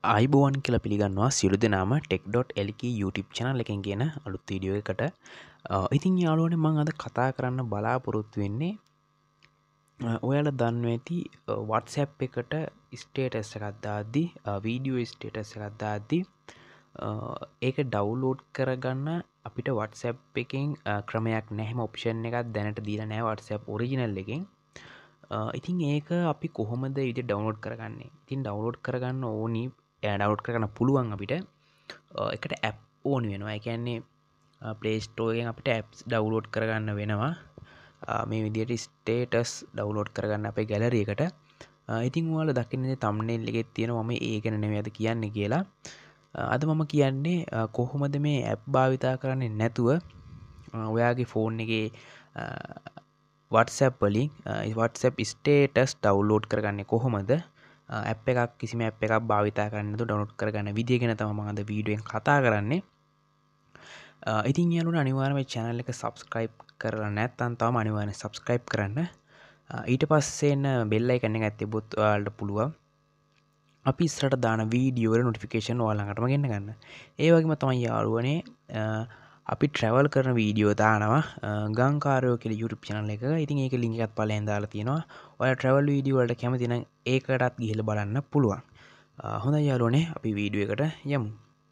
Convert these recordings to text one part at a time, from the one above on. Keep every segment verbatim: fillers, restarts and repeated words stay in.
ආයිබෝවන් කියලා පිළිගන්නවා සියලු දෙනාම ටෙක්.lk YouTube channel එකෙන් කියන අලුත් වීඩියෝ එකට. ඉතින් යාළුවනේ මම අද කතා කරන්න බලාපොරොත්තු වෙන්නේ ඔයාලා දන්නවා ඇති WhatsApp එකට ස්ටේටස් එකක් දාද්දී වීඩියෝ ස්ටේටස් එකක් දාද්දී ඒක ඩවුන්ලෝඩ් කරගන්න අපිට WhatsApp එකෙන් ක්‍රමයක් නැහැ. හැම ඔප්ෂන් එකක් දැනට දීලා නැහැ WhatsApp ඔරිජිනල් එකෙන්. ඉතින් ඒක අපි කොහොමද ඉතින් ඩවුන්ලෝඩ් කරගන්නේ? ඉතින් ඩවුන්ලෝඩ් කරගන්න ඕනි ඩවුන්ලෝඩ් කරගන්න පුළුවන් අපිට එකට ඇප් ඕනි වෙනවා. ඒ කියන්නේ Play Store එකෙන් අපිට apps ඩවුන්ලෝඩ් කරගන්න වෙනවා. මේ විදිහට ස්ටේටස් ඩවුන්ලෝඩ් කරගන්න අපේ ගැලරි එකට. ඉතින් ඔයාලා දකින්නේ thumbnail එකේ තියෙනවා මම ඒ ගැන නෙමෙයි අද කියන්නේ කියලා. අද මම කියන්නේ කොහොමද මේ ඇප් භාවිතා කරන්නේ නැතුව ඔයාගේ ෆෝන් එකේ WhatsApp වලින් WhatsApp ස්ටේටස් ඩවුන්ලෝඩ් කරගන්නේ කොහොමද? ඇප් එකක් කිසිම ඇප් එකක් භාවිතා කරන්නේ නැතුව ඩවුන්ලෝඩ් කරගන්න විදිය ගැන තමයි මම අද වීඩියෝ එකෙන් කතා කරන්නේ. ඉතින් යාළුවනේ අනිවාර්යයෙන් මේ channel එක subscribe කරලා නැත්නම් තාම අනිවාර්යයෙන් subscribe කරන්න. ඊට පස්සේ එන bell icon එක තිබ්බොත් ඔයාලට පුළුවන් අපි ඉස්සරහට දාන වීඩියෝ වල notification ඔයාලා ළඟටම ගෙන්න ගන්න. ඒ වගේම තමයි යාළුවනේ අපි travel කරන වීඩියෝ දානවා ගංකාරයෝ කියලා YouTube channel එකක. ඉතින් ඒක link එකත් පළයෙන් දාලා තියෙනවා. ඔයාලා travel වීඩියෝ වලට කැමති නම් ඒකටත් ගිහිල්ලා බලන්න පුළුවන්. හොඳයි යාළුවනේ අපි වීඩියෝ එකට යමු.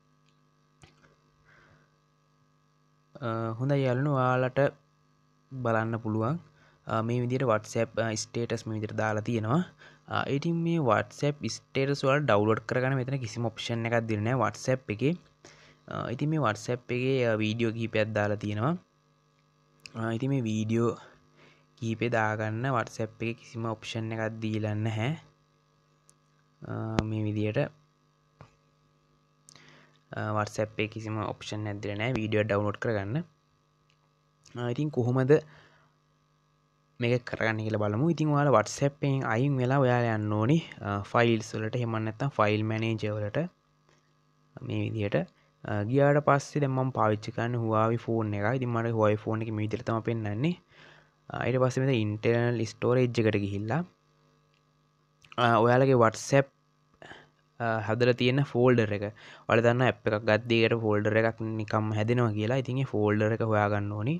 හොඳයි යාළුවනේ ඔයාලට බලන්න පුළුවන් මේ විදිහට WhatsApp status මේ විදිහට දාලා තියෙනවා. ඉතින් මේ WhatsApp status වල ඩවුන්ලෝඩ් කරගන්න මෙතන කිසිම ඔප්ෂන් එකක් දෙන්නේ නැහැ WhatsApp එකේ. ඉතින් මේ WhatsApp එකේ වීඩියෝ කිහිපයක් දාලා තියෙනවා. ඉතින් මේ වීඩියෝ කිහිපේ දාගන්න WhatsApp එකේ කිසිම ඔප්ෂන් එකක් දීලා නැහැ. මේ විදිහට WhatsApp එකේ කිසිම ඔප්ෂන් එකක් දීලා නැහැ වීඩියෝ ඩවුන්ලෝඩ් කරගන්න. ඉතින් කොහොමද මේක කරගන්න කියලා බලමු. ඉතින් ඔයාලා WhatsApp එකෙන් අයින් වෙලා ඔයාලා යන්න ඕනි ෆයිල්ස් වලට. එහෙම නැත්නම් ෆයිල් මැනේජර් වලට. මේ විදිහට ගියාට පස්සේ දැන් මම පාවිච්චි කරන්නේ Huawei ෆෝන් එකයි. ඉතින් මට Huawei ෆෝන් එකේ මේ විදිහට තමයි පෙන්නන්නේ. ඊට පස්සේ මෙතන internal storage එකට ගිහිල්ලා ඔයාලගේ WhatsApp හදලා තියෙන ෆෝල්ඩර් එක. ඔයාලා දන්නා ඇප් එකක් ගද්දී ඒකට ෆෝල්ඩර් එකක් නිකම්ම හැදෙනවා කියලා. ඉතින් ඒ ෆෝල්ඩර් එක හොයාගන්න ඕනි.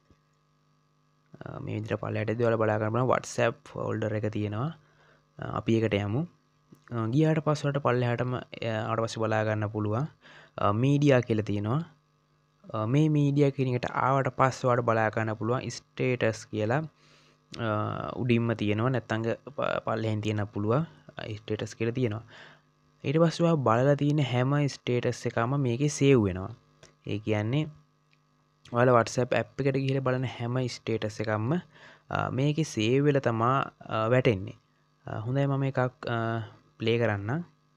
මේ විදිහට පළයටදී ඔයාලා බලා ගන්න බලන්න WhatsApp ෆෝල්ඩර් එක තියෙනවා. අපි ඒකට යමු. ගියාට පස්සේ වලට පල්ලෙහාටම ආවට පස්සේ බලා ගන්න පුළුවන් මීඩියා කියලා තියෙනවා. මේ මීඩියා කියන එකට ආවට පස්සේ ඔයාලට බලා ගන්න පුළුවන් ස්ටේටස් කියලා උඩින්ම තියෙනවා. නැත්නම් පල්ලෙහෙන් තියෙන්න පුළුවන් ස්ටේටස් කියලා තියෙනවා. ඊට පස්සේ ඔයා බලලා තියෙන හැම ස්ටේටස් එකම මේකේ සේව් වෙනවා. ඒ කියන්නේ ඔයාලා WhatsApp app එකට ගිහලා බලන හැම ස්ටේටස් එකක්ම මේකේ සේව් වෙලා තමයි වැටෙන්නේ. හොඳයි මම එකක් ප්ලේ කරන්න.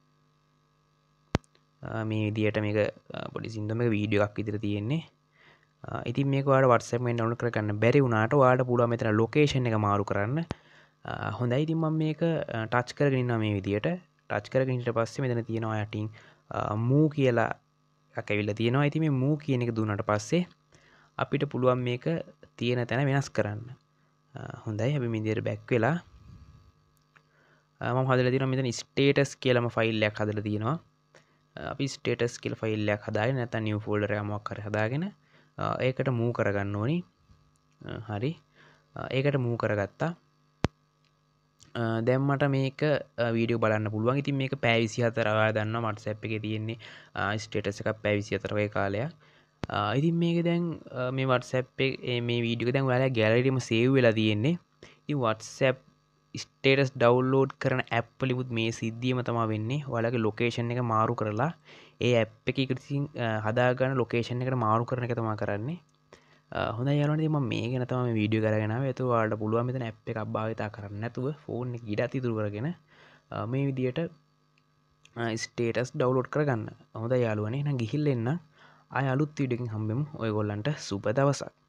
මේ විදිහට මේක පොඩි සින්දුමක වීඩියෝ එකක් විතර තියෙන්නේ. ඉතින් මේක ඔයාලා WhatsApp එකෙන් ඩවුන්ලෝඩ් කරගන්න බැරි වුණාට ඔයාලට පුළුවන් මෙතන ලොකේෂන් එක මාරු කරන්න. හොඳයි ඉතින් මම මේක ටච් කරගෙන ඉන්නවා මේ විදිහට. ටච් කරගෙන ඊට පස්සේ මෙතන තියෙනවා යටින් move කියලා එකක් ඇවිල්ලා තියෙනවා. ඉතින් මේ move කියන එක දුන්නාට පස්සේ අපිට පුළුවන් මේක තියෙන තැන වෙනස් කරන්න. හොඳයි අපි මේ විදිහට බැක් වෙලා මම හදලා තියෙනවා මෙතන ස්ටේටස් කියලාම ෆයිල් එකක් හදලා තියෙනවා. අපි ස්ටේටස් කියලා ෆයිල් එකක් හදාගෙන නැත්නම් නිව් ෆෝල්ඩර් එකක් මොකක් හරි හදාගෙන ඒකට මූව් කරගන්න ඕනි. හරි. ඒකට මූව් කරගත්තා. දැන් මට මේක වීඩියෝ බලන්න පුළුවන්. ඉතින් මේක පැය විසිහතර ඔයාලා දන්නවා WhatsApp එකේ තියෙන්නේ ස්ටේටස් එකක් පැය විසිහතර වගේ කාලයක්. ඉතින් මේක දැන් මේ WhatsApp එකේ මේ වීඩියෝ එක දැන් ඔයාලා ගැලරියේම සේව් වෙලා තියෙන්නේ. ඉතින් WhatsApp ස්ටේටස් ඩවුන්ලෝඩ් කරන ඇප් වලිමුත් මේ සිද්ධියම තමයි වෙන්නේ. ඔයාලගේ ලොකේෂන් එක මාරු කරලා ඒ ඇප් එකේ ඉතින් හදාගන්න ලොකේෂන් එකට මාරු කරන එක තමයි කරන්නේ. හොඳයි යාළුවනේ මම මේ ගැන තමයි මේ වීඩියෝ කරගෙන ආවේ. ඒත් ඔයාලට පුළුවන් මෙතන ඇප් එකක් භාවිතා කරන්න නැතුව ෆෝන් එක ඊටත් ඉතුරු කරගෙන මේ විදියට ස්ටේටස් ඩවුන්ලෝඩ් කරගන්න. හොඳයි යාළුවනේ එහෙනම් ගිහිල්ලා එන්න. ආය අලුත් වීඩියෝ එකකින් හම්බෙමු. ඔයගොල්ලන්ට සුබ දවසක්.